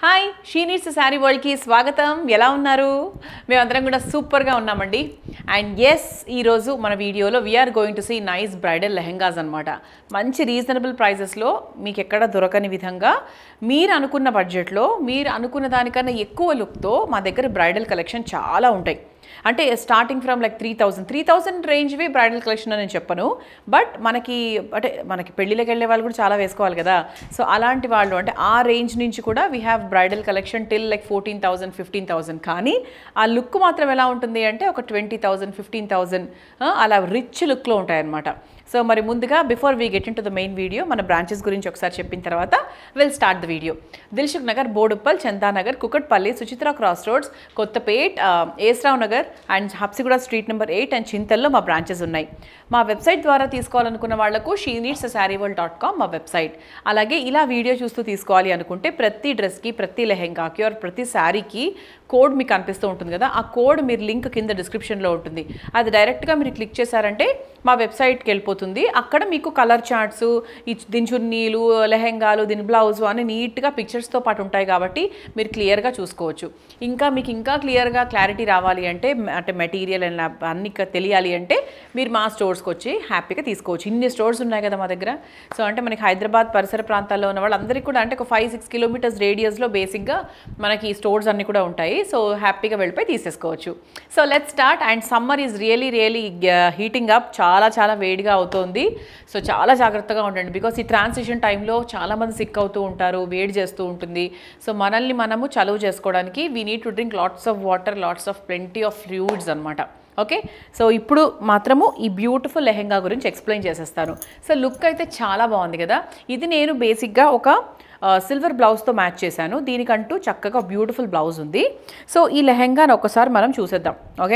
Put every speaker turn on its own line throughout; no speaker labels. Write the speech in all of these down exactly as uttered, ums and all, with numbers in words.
Hi she needs sari వరల్డ్కి స్వాగతం. ఎలా ఉన్నారు? మేమందరం కూడా సూపర్గా ఉన్నామండి. అండ్ ఎస్, ఈరోజు మన వీడియోలో we're going to see nice bridal lehengas అనమాట. మంచి రీజనబుల్ ప్రైజెస్లో మీకు ఎక్కడ దొరకని విధంగా మీరు అనుకున్న బడ్జెట్లో మీరు అనుకున్న దానికన్నా ఎక్కువ లుక్తో మా దగ్గర బ్రైడల్ కలెక్షన్ చాలా ఉంటాయి. అంటే starting from like three thousand three thousand రేంజ్వి బ్రైడల్ కలెక్షన్ అని నేను చెప్పను. బట్ మనకి అంటే మనకి పెళ్ళిళ్ళకి వెళ్ళే వాళ్ళు కూడా చాలా వేసుకోవాలి కదా. సో అలాంటి వాళ్ళు అంటే ఆ రేంజ్ నుంచి కూడా we have bridal collection till like fourteen thousand fifteen thousand కానీ ఆ లుక్ మాత్రం ఎలా ఉంటుంది అంటే ఒక ట్వంటీ థౌజండ్ ఫిఫ్టీన్ థౌజండ్ అలా రిచ్ లుక్లో ఉంటాయన్నమాట. సో మరి ముందుగా before we get in to the main video మన బ్రాంచెస్ గురించి ఒకసారి చెప్పిన తర్వాత will start the video. Dilsukh Nagar, Boduppal, Chandanagar, Kukatpally, Suchitra cross roads, Kothapet, AS Rao Nagar and Habsiguda street number eight and చింతల్లో మా బ్రాంచెస్ ఉన్నాయి. మా వెబ్సైట్ ద్వారా తీసుకోవాలనుకున్న వాళ్లకు she needs saree world dot com మా వెబ్సైట్. అలాగే ఇలా వీడియో చూస్తూ తీసుకోవాలి అనుకుంటే ప్రతి డ్రెస్కి, ప్రతి లెహెంగాకి ఆర్ ప్రతి శారీకి కోడ్ మీకు కనిపిస్తూ ఉంటుంది కదా, ఆ కోడ్ మీరు లింక్ కింద డిస్క్రిప్షన్లో ఉంటుంది. అది డైరెక్ట్గా మీరు క్లిక్ చేశారంటే మా వెబ్సైట్కి వెళ్ళిపోతుంది. అక్కడ మీకు కలర్ చార్ట్స్, దీని చున్నీలు, లెహెంగాలు, దీని బ్లౌజ్ అని నీట్గా పిక్చర్స్తో పాటు ఉంటాయి కాబట్టి మీరు క్లియర్గా చూసుకోవచ్చు. ఇంకా మీకు ఇంకా క్లియర్గా క్లారిటీ రావాలి అంటే అంటే మెటీరియల్ అండ్ అన్ని తెలియాలి అంటే మీరు మా స్టోర్స్కి వచ్చి హ్యాపీగా తీసుకోవచ్చు. ఇన్ని స్టోర్స్ ఉన్నాయి కదా మా దగ్గర. సో అంటే మనకి హైదరాబాద్ పరిసర ప్రాంతాల్లో ఉన్న వాళ్ళందరికీ కూడా అంటే ఒక ఫైవ్ సిక్స్ కిలోమీటర్స్ రేడియస్లో బేసిక్గా మనకి ఈ స్టోర్స్ అన్నీ కూడా ఉంటాయి. సో హ్యాపీగా వెళ్ళిపోయి తీసేసుకోవచ్చు. So let start. And summer is really really heating up. చాలా చాలా వేడిగా అవుతుంది. సో చాలా జాగ్రత్తగా ఉండండి. బికాస్ ఈ ట్రాన్సిషన్ టైంలో చాలామంది సిక్ అవుతూ ఉంటారు, వేడి చేస్తూ ఉంటుంది. సో మనల్ని మనము చలువ చేసుకోవడానికి we need to drink lots of water, lots of plenty of fluids అనమాట. ఓకే, సో ఇప్పుడు మాత్రము ఈ బ్యూటిఫుల్ లెహెంగా గురించి ఎక్స్ప్లెయిన్ చేసేస్తాను. సో లుక్ అయితే చాలా బాగుంది కదా. ఇది నేను బేసిక్గా ఒక సిల్వర్ బ్లౌజ్తో మ్యాచ్ చేశాను. దీనికంటూ చక్కగా బ్యూటిఫుల్ బ్లౌజ్ ఉంది. సో ఈ లెహెంగాను ఒకసారి మనం చూసేద్దాం. Okay,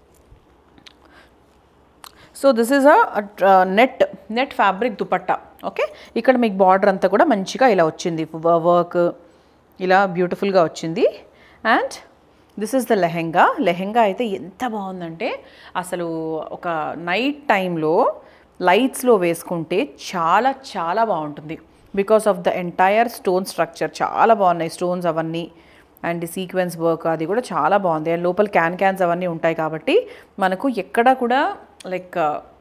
so this is a net net fabric dupatta. Okay, ఇక్కడ మీకు బార్డర్ అంతా కూడా మంచిగా ఇలా వచ్చింది, వర్క్ ఇలా బ్యూటిఫుల్గా వచ్చింది. And this is the lehenga. Lehenga అయితే ఎంత బాగుందంటే అసలు ఒక నైట్ టైంలో లైట్స్లో వేసుకుంటే చాలా చాలా బాగుంటుంది. Because of the entire stone structure చాలా బాగున్నాయి, స్టోన్స్ అవన్నీ. అండ్ సీక్వెన్స్ వర్క్ అది కూడా చాలా బాగుంది. అండ్ లోపల క్యాన్ క్యాన్స్ అవన్నీ ఉంటాయి కాబట్టి మనకు ఎక్కడ కూడా లైక్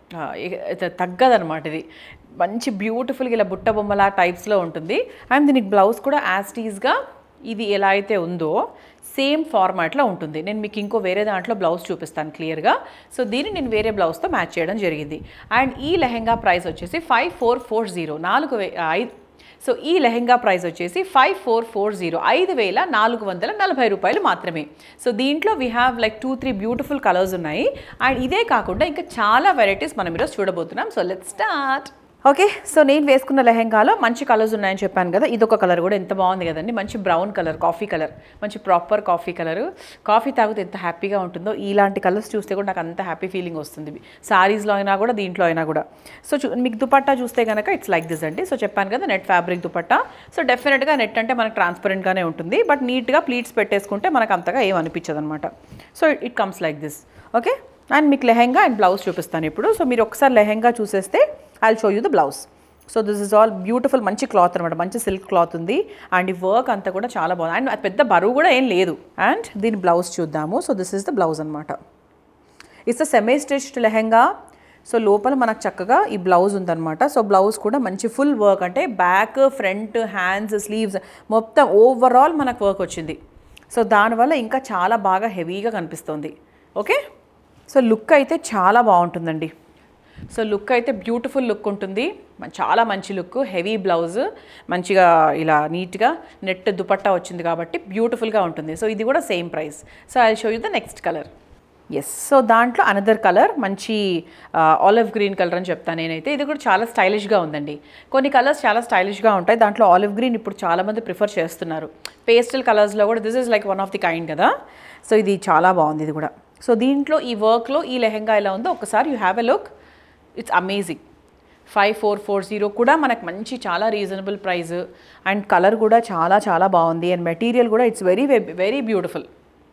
తగ్గదనమాట. ఇది మంచి బ్యూటిఫుల్గా ఇలా బుట్ట బొమ్మల టైప్స్లో ఉంటుంది. అండ్ దీనికి బ్లౌజ్ కూడా యాస్టీస్గా ఇది ఎలా అయితే ఉందో సేమ్ ఫార్మాట్లో ఉంటుంది. నేను మీకు ఇంకో వేరే దాంట్లో బ్లౌజ్ చూపిస్తాను క్లియర్గా. సో దీన్ని నేను వేరే బ్లౌజ్తో మ్యాచ్ చేయడం జరిగింది. అండ్ ఈ లెహెంగా ప్రైస్ వచ్చేసి ఫైవ్ ఫోర్ ఫోర్ జీరో నాలుగు వే ఐదు సో ఈ లెహెంగా ప్రైస్ వచ్చేసి ఫైవ్ ఫోర్ ఫోర్ జీరో ఐదు వేల నాలుగు వందల నలభై రూపాయలు మాత్రమే. సో దీంట్లో we have like two three beautiful colours ఉన్నాయి. అండ్ ఇదే కాకుండా ఇంకా చాలా వెరైటీస్ మనం ఈరోజు చూడబోతున్నాం. So let's start. Okay, so నేను వేసుకున్న లెహెంగాలో మంచి కలర్స్ ఉన్నాయని చెప్పాను కదా. ఇదొక కలర్ కూడా ఎంత బాగుంది కదండి. మంచి బ్రౌన్ కలర్, కాఫీ కలర్, మంచి ప్రాపర్ కాఫీ కలర్. కాఫీ తాగితే ఎంత హ్యాపీగా ఉంటుందో ఇలాంటి కలర్స్ చూస్తే కూడా నాకు అంత హ్యాపీ ఫీలింగ్ వస్తుంది. శారీస్లో అయినా కూడా, దీంట్లో అయినా కూడా. సో మీకు దుపట్టా చూస్తే కనుక ఇట్స్ లైక్ దిస్ అండి. సో చెప్పాను కదా నెట్ ఫ్యాబ్రిక్ దుపట్టా. సో డెఫినెట్గా నెట్ అంటే మనకు ట్రాన్స్పరెంట్గానే ఉంటుంది. బట్ నీట్గా ప్లీట్స్ పెట్టేసుకుంటే మనకు అంతగా ఏం అనిపించదు అనమాట. So it comes like this. Okay, and మీకు లెహెంగా అండ్ బ్లౌజ్ చూపిస్తాను ఇప్పుడు. సో మీరు ఒకసారి లెహెంగా చూసేస్తే I'll show you the blouse. So this is all beautiful, మంచి క్లాత్ అనమాట, మంచి సిల్క్ క్లాత్ ఉంది. అండ్ ఈ వర్క్ అంతా కూడా చాలా బాగుంది. అండ్ పెద్ద బరువు కూడా ఏం లేదు. అండ్ దీని బ్లౌజ్ చూద్దాము. So this is the blouse అనమాట. It's a semi stitched lehenga. So లోపల మనకు చక్కగా ఈ బ్లౌజ్ ఉందన్నమాట. సో బ్లౌజ్ కూడా మంచి ఫుల్ వర్క్, అంటే బ్యాక్, ఫ్రంట్, హ్యాండ్స్, స్లీవ్స్ మొత్తం ఓవరాల్ మనకు వర్క్ వచ్చింది. సో దానివల్ల ఇంకా చాలా బాగా హెవీగా కనిపిస్తుంది. ఓకే, సో లుక్ అయితే చాలా బాగుంటుందండి. సో లుక్ అయితే బ్యూటిఫుల్ లుక్ ఉంటుంది, చాలా మంచి లుక్. హెవీ బ్లౌజ్, మంచిగా ఇలా నీట్గా నెట్ దుపట్టా వచ్చింది కాబట్టి బ్యూటిఫుల్గా ఉంటుంది. సో ఇది కూడా same price. So I show you the next colour. Yes, so దాంట్లో అనదర్ కలర్ మంచి ఆలివ్ గ్రీన్ కలర్ అని చెప్తాను నేనైతే. ఇది కూడా చాలా స్టైలిష్గా ఉందండి. కొన్ని కలర్స్ చాలా స్టైలిష్గా ఉంటాయి. దాంట్లో ఆలివ్ గ్రీన్ ఇప్పుడు చాలామంది ప్రిఫర్ చేస్తున్నారు. పేస్టల్ కలర్స్లో కూడా this is like one of the kind కదా. సో ఇది చాలా బాగుంది ఇది కూడా. సో దీంట్లో ఈ వర్క్లో ఈ లెహెంగా ఎలా ఉందో ఒకసారి you have a look. It's amazing. Five four four zero కూడా మనకు మంచి చాలా రీజనబుల్ ప్రైస్. అండ్ కలర్ కూడా చాలా చాలా బాగుంది. అండ్ మెటీరియల్ కూడా it's very very beautiful.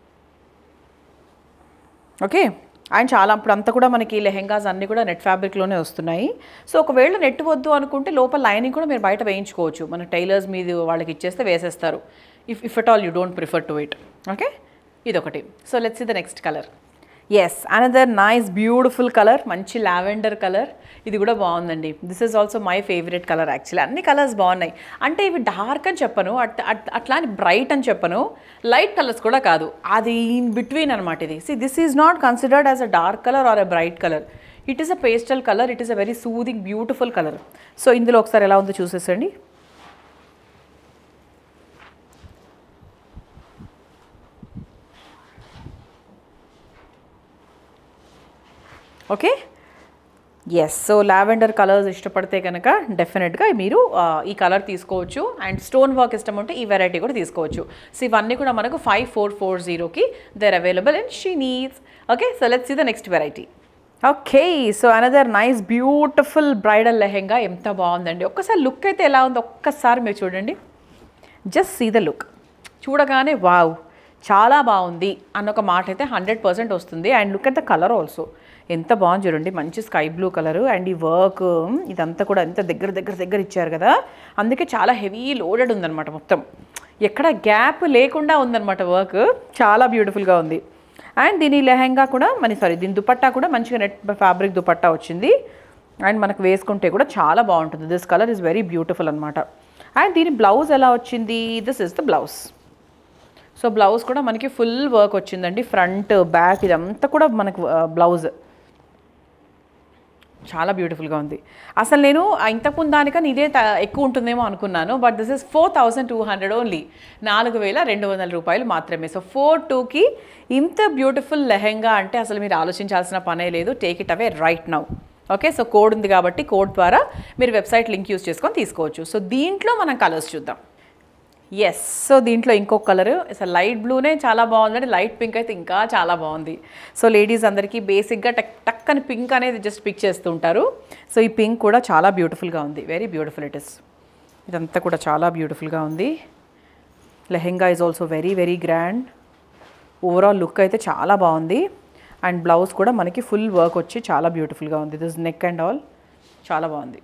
Okay, and చాలా ఇప్పుడు అంతా కూడా మనకి లెహెంగాస్ అన్నీ కూడా నెట్ ఫ్యాబ్రిక్లోనే వస్తున్నాయి. సో ఒకవేళ నెట్ వద్దు అనుకుంటే లోపల లైనింగ్ కూడా మీరు బయట వేయించుకోవచ్చు. మన టైలర్స్ మీద వాళ్ళకి ఇచ్చేస్తే వేసేస్తారు. If if at all you don't prefer to it. Okay, ఇదొకటి. So let's see the next colour. Yes, another nice beautiful colour, మంచి లావెండర్ కలర్. ఇది కూడా బాగుందండి. This is also my favourite colour actually. అన్ని కలర్స్ బాగున్నాయి. అంటే ఇవి dark అని చెప్పను, అట్ అట్లా అని బ్రైట్ అని చెప్పను, లైట్ కలర్స్ కూడా కాదు, అది ఇన్ బిట్వీన్ అనమాట ఇది. See this is not considered as a dark colour or a bright colour. It is a pastel colour, it is a very soothing beautiful colour. So ఇందులో ఒకసారి ఎలా ఉందో చూసేసండి. Okay, yes. So lavender colours ఇష్టపడితే కనుక డెఫినెట్గా మీరు ఈ కలర్ తీసుకోవచ్చు. అండ్ స్టోన్ వర్క్ ఇష్టం ఉంటే ఈ వెరైటీ కూడా తీసుకోవచ్చు. సో ఇవన్నీ కూడా మనకు ఫైవ్ ఫోర్ ఫోర్ జీరోకి there available in she needs. Okay, so let's see the next variety. Okay, so another nice beautiful bridal lehenga. ఎంత బాగుందండి. ఒక్కసారి లుక్ అయితే ఎలా ఉందో ఒక్కసారి మీరు చూడండి. Just see the look. చూడగానే వావ్ చాలా బాగుంది అన్న ఒక మాట అయితే హండ్రెడ్ పర్సెంట్ వస్తుంది. And look at the colour also, ఎంత బాగుంది చూడండి. మంచి స్కై బ్లూ కలరు. అండ్ ఈ వర్క్ ఇదంతా కూడా ఎంత దగ్గర దగ్గర దగ్గర ఇచ్చారు కదా, అందుకే చాలా హెవీ లోడెడ్ ఉందన్నమాట. మొత్తం ఎక్కడ గ్యాప్ లేకుండా ఉందన్నమాట వర్క్. చాలా బ్యూటిఫుల్గా ఉంది. అండ్ దీని లెహెంగా కూడా మన సారీ దీని దుపట్టా కూడా మంచిగా నెట్ ఫ్యాబ్రిక్ దుపట్టా వచ్చింది. అండ్ మనకు వేసుకుంటే కూడా చాలా బాగుంటుంది. This colour is very beautiful అనమాట. అండ్ దీని బ్లౌజ్ ఎలా వచ్చింది, this is the blouse. So blouse కూడా మనకి ఫుల్ వర్క్ వచ్చిందండి. ఫ్రంట్ బ్యాక్ ఇదంతా కూడా మనకు బ్లౌజ్ చాలా బ్యూటిఫుల్గా ఉంది. అసలు నేను ఇంతకుముందు దానికన్నా ఇదే ఎక్కువ ఉంటుందేమో అనుకున్నాను. But this is four thousand two hundred only, నాలుగు వేల రెండు వందల రూపాయలు మాత్రమే. సో ఫోర్ టూకి ఇంత బ్యూటిఫుల్ లెహెంగా అంటే అసలు మీరు ఆలోచించాల్సిన పనే లేదు. Take it away right now. Okay, so code ఉంది కాబట్టి కోడ్ ద్వారా మీరు వెబ్సైట్ లింక్ యూజ్ చేసుకొని తీసుకోవచ్చు. సో దీంట్లో మనం కలర్స్ చూద్దాం. ఎస్, సో దీంట్లో ఇంకొక కలర్ అసలు లైట్ బ్లూనే చాలా బాగుందండి. లైట్ పింక్ అయితే ఇంకా చాలా బాగుంది. సో లేడీస్ అందరికీ బేసిక్గా టక్ టక్ అని పింక్ అనేది జస్ట్ పిక్ చేస్తూ ఉంటారు. సో ఈ పింక్ కూడా చాలా బ్యూటిఫుల్గా ఉంది. Very beautiful it is. ఇదంతా కూడా చాలా బ్యూటిఫుల్గా ఉంది. Lehenga is also very very grand. Overall look అయితే చాలా బాగుంది. అండ్ బ్లౌజ్ కూడా మనకి ఫుల్ వర్క్ వచ్చి చాలా బ్యూటిఫుల్గా ఉంది. దిస్ నెక్ అండ్ ఆల్ చాలా బాగుంది.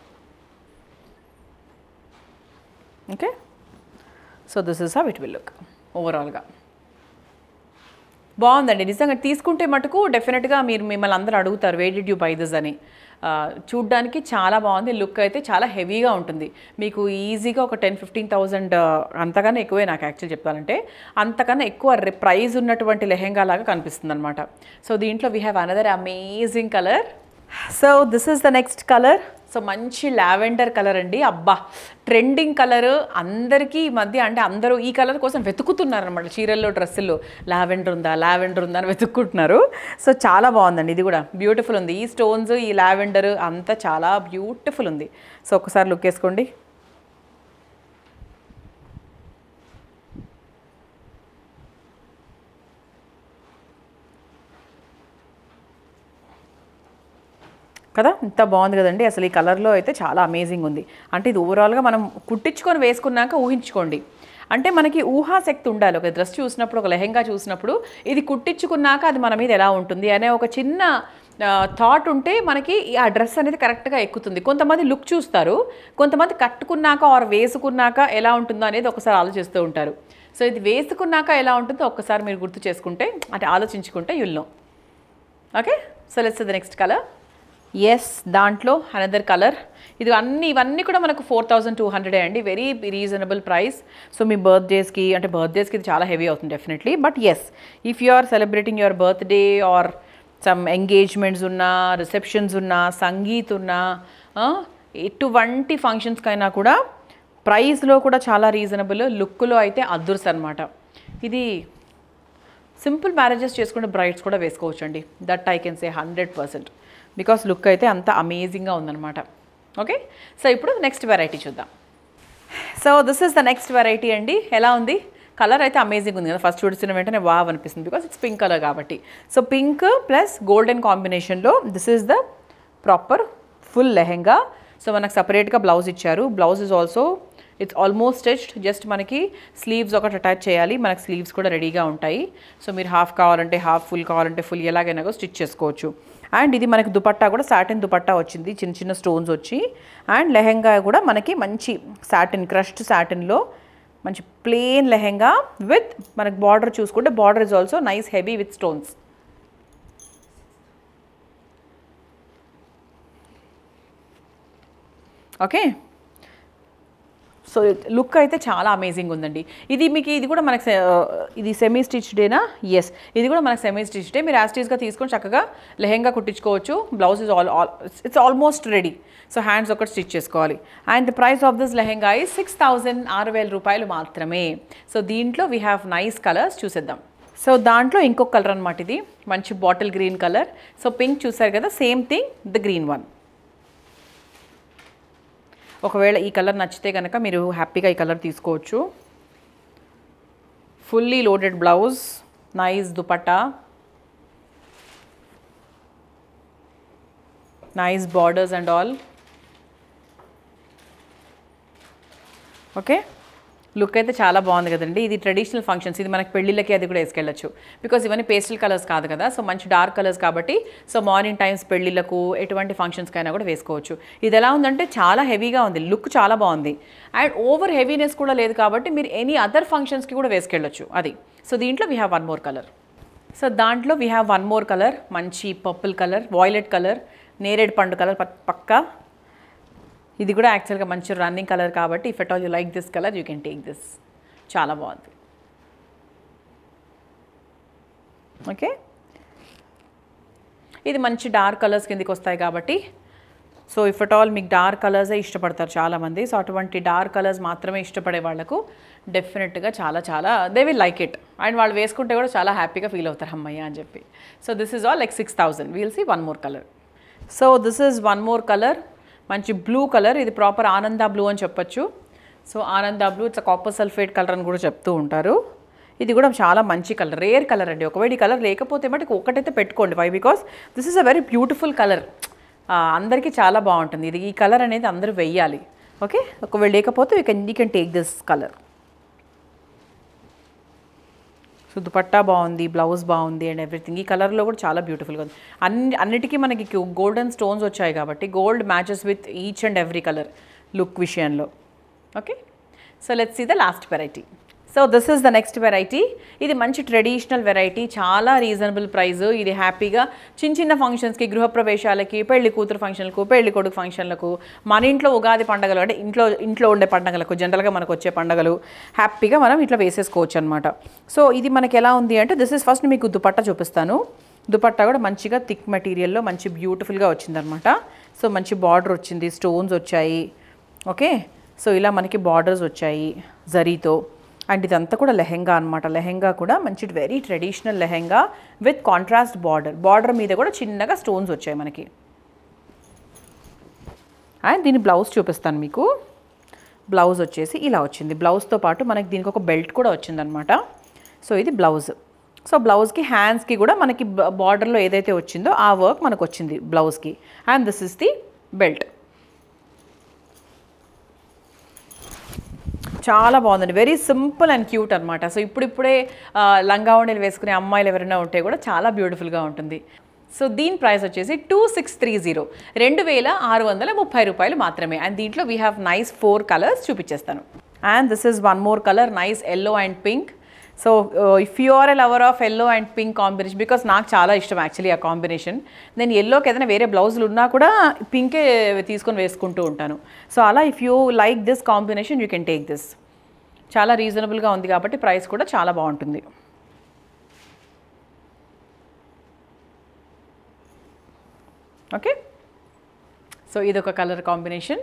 Okay, so this is how it will look ఓవరాల్గా. బాగుందండి నిజంగా. తీసుకుంటే మటుకు డెఫినెట్గా మీరు మిమ్మల్ని అందరూ అడుగుతారు where did you buy this అని. చూడ్డానికి చాలా బాగుంది. లుక్ అయితే చాలా హెవీగా ఉంటుంది. మీకు ఈజీగా ఒక టెన్ ఫిఫ్టీన్ థౌజండ్ అంతకన్నా ఎక్కువే నాకు యాక్చువల్ చెప్పాలంటే. అంతకన్నా ఎక్కువ ప్రైజ్ ఉన్నటువంటి లెహెంగా లాగా కనిపిస్తుంది అనమాట. సో దీంట్లో we have another amazing colour. So this is the next colour. So మంచి లావెండర్ కలర్ అండి. అబ్బా ట్రెండింగ్ కలర్ అందరికీ ఈ మధ్య, అంటే అందరూ ఈ కలర్ కోసం వెతుకుతున్నారు అనమాట. చీరల్లో డ్రెస్సుల్లో లావెండర్ ఉందా లావెండర్ ఉందా అని వెతుక్కుంటున్నారు. సో చాలా బాగుందండి. ఇది కూడా బ్యూటిఫుల్ ఉంది. ఈ స్టోన్స్ ఈ లావెండర్ అంతా చాలా బ్యూటిఫుల్ ఉంది. సో ఒకసారి లుక్ వేసుకోండి. కదా ఇంత బాగుంది కదండి. అసలు ఈ కలర్లో అయితే చాలా అమేజింగ్ ఉంది. అంటే ఇది ఓవరాల్గా మనం కుట్టించుకొని వేసుకున్నాక ఊహించుకోండి. అంటే మనకి ఊహాశక్తి ఉండాలి. ఒక డ్రెస్ చూసినప్పుడు, ఒక లెహెంగా చూసినప్పుడు ఇది కుట్టించుకున్నాక అది మన మీద ఎలా ఉంటుంది అనే ఒక చిన్న థాట్ ఉంటే మనకి ఆ డ్రెస్ అనేది కరెక్ట్గా ఎక్కుతుంది. కొంతమంది లుక్ చూస్తారు, కొంతమంది కట్టుకున్నాక ఆర్ వేసుకున్నాక ఎలా ఉంటుందో అనేది ఒకసారి ఆలోచిస్తూ ఉంటారు. సో ఇది వేసుకున్నాక ఎలా ఉంటుందో ఒక్కసారి మీరు గుర్తు చేసుకుంటే, అంటే ఆలోచించుకుంటే you'll know. Okay, so let's see the next colour. Yes, దాంట్లో అనదర్ కలర్. ఇది అన్ని ఇవన్నీ కూడా మనకు ఫోర్ థౌజండ్ టూ హండ్రెడే అండి. Very reasonable price. సో మీ బర్త్డేస్కి, అంటే బర్త్డేస్కి ఇది చాలా హెవీ అవుతుంది definitely. But yes, if you are celebrating your birthday or some engagements ఉన్నా, రిసెప్షన్స్ ఉన్నా, సంగీత్ ఉన్నా, ఎటువంటి ఫంక్షన్స్కైనా కూడా ప్రైస్లో కూడా చాలా రీజనబుల్, లుక్లో అయితే అదుర్స్ అనమాట. ఇది సింపుల్ మ్యారేజెస్ చేసుకుంటే బ్రైడ్స్ కూడా వేసుకోవచ్చు అండి. That I can say hundred percent. Because look అయితే అంత అమేజింగ్గా ఉందన్నమాట. ఓకే, సో ఇప్పుడు నెక్స్ట్ వెరైటీ చూద్దాం. So this is the next variety అండి. ఎలా ఉంది? కలర్ అయితే అమేజింగ్ ఉంది కదా. ఫస్ట్ చూసిన వెంటనే వావ్ అనిపిస్తుంది, బికాస్ ఇట్స్ పింక్ కలర్ కాబట్టి. సో పింక్ ప్లస్ గోల్డెన్ కాంబినేషన్లో this is the proper full lehenga. So మనకు సపరేట్గా బ్లౌజ్ ఇచ్చారు. Blouse is also it's almost stitched. Just మనకి స్లీవ్స్ ఒకటి అటాచ్ చేయాలి. మనకు స్లీవ్స్ కూడా రెడీగా ఉంటాయి. సో మీరు హాఫ్ కావాలంటే హాఫ్, ఫుల్ కావాలంటే ఫుల్, ఎలాగైనా స్టిచ్ చేసుకోవచ్చు. అండ్ ఇది మనకి దుపట్టా కూడా సాటిన్ దుపట్టా వచ్చింది, చిన్న చిన్న స్టోన్స్ వచ్చి. అండ్ లెహెంగా కూడా మనకి మంచి సాటిన్, క్రష్డ్ సాటిన్లో మంచి ప్లెయిన్ లెహెంగా విత్ మనకి బార్డర్ చూసుకుంటే border is also nice heavy with stones. Okay, so look అయితే చాలా అమేజింగ్ ఉందండి. ఇది మీకు ఇది కూడా మనకు ఇది సెమీ స్టిచ్డేనా? ఎస్, ఇది కూడా మనకు సెమీ స్టిచ్డే. మీరు యాస్టీస్గా తీసుకొని చక్కగా లెహెంగా కుట్టించుకోవచ్చు. Blouse is all all it's almost ready. So hands ఒకటి స్టిచ్ చేసుకోవాలి. And the price of this lehenga ఈ సిక్స్ థౌజండ్ ఆరు వేల రూపాయలు మాత్రమే. సో దీంట్లో వీ హ్యావ్ నైస్ కలర్స్, చూసేద్దాం. సో దాంట్లో ఇంకొక కలర్ అనమాట, ఇది మంచి bottle green colour. So pink చూసారు కదా, same thing the green one. ఒకవేళ ఈ కలర్ నచ్చితే కనుక మీరు హ్యాపీగా ఈ కలర్ తీసుకోవచ్చు. Fully loaded blouse, nice dupatta, nice borders and all. Okay, look అయితే చాలా బాగుంది కదండి. ఇది ట్రెడిషనల్ ఫంక్షన్స్, ఇది మనకి పెళ్ళిళ్ళకి అది కూడా వేసుకెళ్ళచ్చు. బికాస్ ఇవన్నీ పేస్టల్ కలర్స్ కాదు కదా, సో మంచి డార్క్ కలర్స్ కాబట్టి సో మార్నింగ్ టైమ్స్ పెళ్ళిళ్ళకు ఎటువంటి ఫంక్షన్స్కైనా కూడా వేసుకోవచ్చు. ఇది ఎలా ఉందంటే చాలా హెవీగా ఉంది, లుక్ చాలా బాగుంది. అండ్ ఓవర్ హెవీనెస్ కూడా లేదు కాబట్టి మీరు ఎనీ అదర్ ఫంక్షన్స్కి కూడా వేసుకెళ్ళచ్చు అది. సో దీంట్లో we have one more colour. So దాంట్లో we have one more colour, మంచి పర్పుల్ కలర్, వాయిలెట్ కలర్, నేరేడు పండు కలర్ పక్కా. ఇది కూడా యాక్చువల్గా మంచి రన్నింగ్ కలర్ కాబట్టి if at all you like this colour you can take this. చాలా బాగుంది. ఓకే, ఇది మంచి డార్క్ కలర్స్ కిందకి వస్తాయి కాబట్టి సో ఇఫ్ ఎట్ ఆల్ మీకు డార్క్ కలర్సే ఇష్టపడతారు చాలామంది. సో అటువంటి డార్క్ కలర్స్ మాత్రమే ఇష్టపడే వాళ్ళకు డెఫినెట్గా చాలా చాలా they will like it. And వాళ్ళు వేసుకుంటే కూడా చాలా హ్యాపీగా ఫీల్ అవుతారు అమ్మయ్య అని చెప్పి. So this is all like six thousand. We'll see one more colour. So this is one more colour, మంచి బ్లూ కలర్. ఇది ప్రాపర్ ఆనంద బ్లూ అని చెప్పొచ్చు. సో ఆనంద blue it's copper sulphate colour అని కూడా చెప్తూ ఉంటారు. ఇది కూడా చాలా మంచి కలర్, రేర్ కలర్ అండి. ఒకవేళ ఈ కలర్ లేకపోతే మటుకు ఒకటైతే పెట్టుకోండి. Why? Because this is a very beautiful colour. అందరికీ చాలా బాగుంటుంది ఇది. ఈ కలర్ అనేది అందరూ వెయ్యాలి. ఓకే, ఒకవేళ లేకపోతే you can you can take this colour. So dupatta బాగుంది, బ్లౌజ్ బాగుంది అండ్ ఎవ్రీథింగ్. ఈ కలర్లో కూడా చాలా బ్యూటిఫుల్గా ఉంది. అన్ని అన్నిటికీ మనకి గోల్డెన్ స్టోన్స్ వచ్చాయి కాబట్టి gold matches with each and every colour look విషయంలో. Okay, so let's see the last variety. So this is the next variety. ఇది మంచి ట్రెడిషనల్ వెరైటీ, చాలా రీజనబుల్ ప్రైస్. ఇది హ్యాపీగా చిన్న చిన్న ఫంక్షన్స్కి, గృహప్రవేశాలకి, పెళ్లి కూతురు ఫంక్షన్లకు, పెళ్లి కొడుకు ఫంక్షన్లకు, మన ఇంట్లో ఉగాది పండుగలు అంటే ఇంట్లో ఇంట్లో ఉండే పండుగలకు, జనరల్గా మనకు వచ్చే పండుగలు హ్యాపీగా మనం ఇట్లా వేసేసుకోవచ్చు అనమాట. సో ఇది మనకి ఎలా ఉంది అంటే దిస్ ఈస్ ఫస్ట్ మీకు దుపట్టా చూపిస్తాను. దుపట్టా కూడా మంచిగా థిక్ మెటీరియల్లో మంచి బ్యూటిఫుల్గా వచ్చిందనమాట. సో మంచి బార్డర్ వచ్చింది, స్టోన్స్ వచ్చాయి. ఓకే, సో ఇలా మనకి బార్డర్స్ వచ్చాయి జరీతో. అండ్ ఇదంతా కూడా లెహెంగా అనమాట. లెహెంగా కూడా మంచి very traditional lehenga with contrast border. Border మీద కూడా చిన్నగా స్టోన్స్ వచ్చాయి మనకి. అండ్ దీని బ్లౌజ్ చూపిస్తాను మీకు. బ్లౌజ్ వచ్చేసి ఇలా వచ్చింది. బ్లౌజ్తో పాటు మనకి దీనికి ఒక బెల్ట్ కూడా వచ్చిందనమాట. సో ఇది బ్లౌజ్. సో బ్లౌజ్కి హ్యాండ్స్కి కూడా మనకి బార్డర్లో ఏదైతే వచ్చిందో ఆ వర్క్ మనకు వచ్చింది బ్లౌజ్కి. And this is the belt. చాలా బాగుందండి, వెరీ సింపుల్ అండ్ క్యూట్ అనమాట. సో ఇప్పుడిప్పుడే లంగా ఓణీలు వేసుకునే అమ్మాయిలు ఎవరైనా ఉంటే కూడా చాలా బ్యూటిఫుల్గా ఉంటుంది. సో దీని ప్రైస్ వచ్చేసి టూ సిక్స్ త్రీ జీరో రెండు వేల ఆరు వందల ముప్పై రూపాయలు మాత్రమే. అండ్ దీంట్లో we have nice four colours చూపించేస్తాను. And this is one more colour, nice yellow and pink. So if you are a lover of yellow and pink combination, because నాకు చాలా ఇష్టం యాక్చువల్లీ ఆ కాంబినేషన్. నేను ఎల్లోకి ఏదైనా వేరే బ్లౌజులు ఉన్నా కూడా పింకే తీసుకొని వేసుకుంటూ ఉంటాను. సో అలా if you like this combination you can take this. చాలా రీజనబుల్గా ఉంది కాబట్టి ప్రైస్ కూడా చాలా బాగుంటుంది. ఓకే, సో ఇదొక colour combination.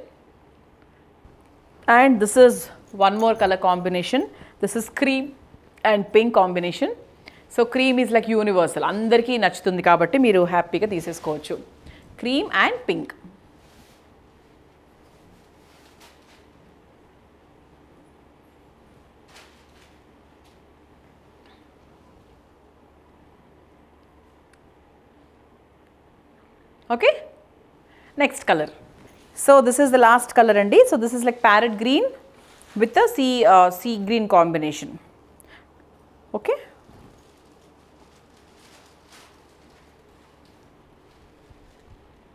And this is one more colour combination. This is cream and pink combination. So cream is like universal, అందరికీ నచ్చుతుంది కాబట్టి మీరు హ్యాపీగా తీసేసుకోవచ్చు. Cream and pink. Okay, next colour. So this is the last colour అండి. So this is like parrot green with the sea sea green combination. Okay,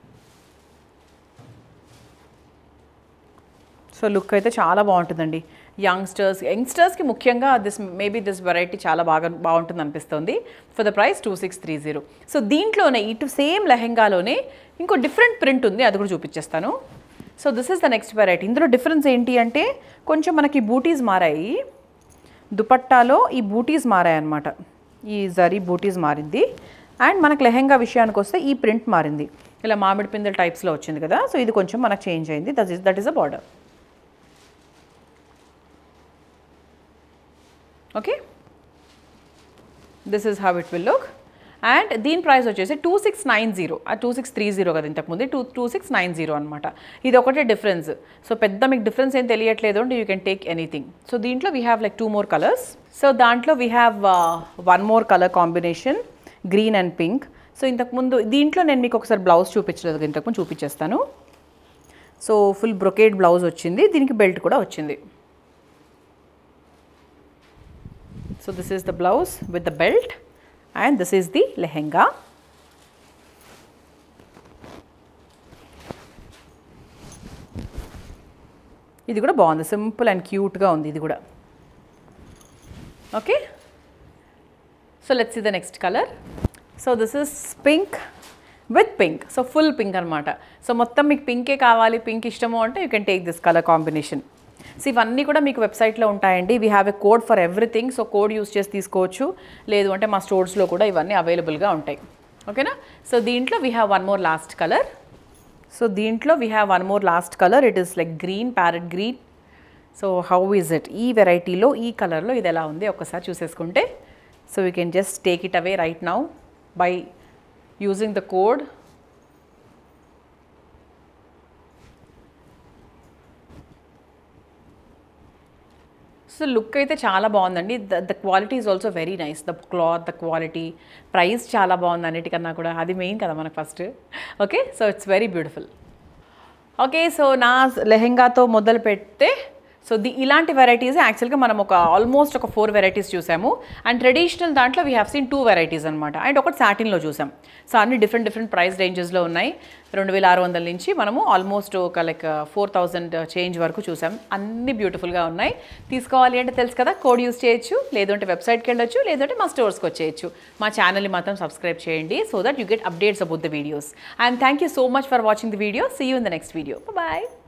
so look అయితే చాలా బాగుంటుందండి. యంగ్స్టర్స్ యంగ్స్టర్స్కి ముఖ్యంగా దిస్ మేబీ దిస్ వెరైటీ చాలా బాగా బాగుంటుంది అనిపిస్తుంది. For the price two six three zero. So దీంట్లోనే ఇటు సేమ్ లెహెంగాలోనే ఇంకో డిఫరెంట్ ప్రింట్ ఉంది, అది కూడా చూపించేస్తాను. So this is the next variety. ఇందులో డిఫరెన్స్ ఏంటి అంటే కొంచెం మనకి బూటీస్ మారాయి, దుపట్టాలో ఈ బూటీస్ మారాయి అన్నమాట. ఈ జరీ బూటీస్ మారింది. అండ్ మనకు లెహెంగా విషయానికి వస్తే ఈ ప్రింట్ మారింది, ఇలా మామిడి పిందెల టైప్స్లో వచ్చింది కదా. సో ఇది కొంచెం మనకు చేంజ్ అయింది. That is that is a border. Okay, this is how it will look. And దీని ప్రైస్ వచ్చేసి టూ సిక్స్ నైన్ జీరో, ఆ టూ సిక్స్ త్రీ జీరో కదా ఇంతకుముందు, two two six nine zero అనమాట. ఇది ఒకటే డిఫరెన్స్. సో పెద్ద మీకు డిఫరెన్స్ ఏం తెలియట్లేదు అంటే you can take anything. So దీంట్లో we have like two more colours. So దాంట్లో we have one more colour combination, green and pink. So ఇంతకుముందు దీంట్లో నేను మీకు ఒకసారి బ్లౌజ్ చూపించలేదు, ఇంతకుముందు చూపించేస్తాను. సో ఫుల్ బ్రొకేడ్ బ్లౌజ్ వచ్చింది, దీనికి బెల్ట్ కూడా వచ్చింది. So this is the blouse with the belt and this is the lehenga. ఇది కూడా బాగుంది, సింపుల్ అండ్ క్యూట్గా ఉంది ఇది కూడా. Okay, so let's see the next colour. So this is pink with pink. So full pink అనమాట. So మొత్తం మీకు పింకే కావాలి, పింక్ ఇష్టము అంటే you can take this colour combination. So ఇవన్నీ కూడా మీకు వెబ్సైట్లో ఉంటాయండి. We have a code for everything. So code use చేసి తీసుకోవచ్చు, లేదు అంటే మా స్టోర్స్లో కూడా ఇవన్నీ అవైలబుల్గా ఉంటాయి. ఓకేనా. సో దీంట్లో we have one more last colour. So దీంట్లో we have one more last colour. It is like green, parrot green. So how is it, ఈ వెరైటీలో ఈ కలర్లో ఇది ఎలా ఉంది ఒక్కసారి చూసేసుకుంటే, so we can just take it away right now by using the code. So look అయితే చాలా బాగుందండి. The the quality is also very nice. The cloth, the quality, price చాలా బాగుంది అన్నిటికన్నా కూడా. అది మెయిన్ కదా మనకు first. Okay, so it's very beautiful. Okay, so నా లెహెంగాతో మొదలు పెడితే సో ది ఇలాంటి వెరైటీస్ యాక్చువల్గా మనం ఒక ఆల్మోస్ట్ ఒక ఫోర్ వెరైటీస్ చూసాము. అండ్ ట్రెడిషనల్ దాంట్లో we have seen two varieties అనమాట. అండ్ ఒకటి సాటిన్లో చూసాం. సో అన్ని డిఫరెంట్ డిఫరెంట్ ప్రైస్ రేంజెస్లో ఉన్నాయి. రెండు వేల ఆరు వందల నుంచి మనము ఆల్మోస్ట్ ఒక లైక్ ఫోర్ థౌజండ్ చేంజ్ వరకు చూసాం. అన్ని బ్యూటిఫుల్గా ఉన్నాయి. తీసుకోవాలి అంటే తెలుసు కదా, కోడ్ యూస్ చేయొచ్చు, లేదంటే వెబ్సైట్కి వెళ్ళొచ్చు, లేదంటే మా స్టోర్స్కి వచ్చేయచ్చు. మా ఛానల్ని మాత్రం సబ్స్క్రైబ్ చేయండి so that you get updates about the videos. And thank you so much for watching the video. See you in the next video. Bye.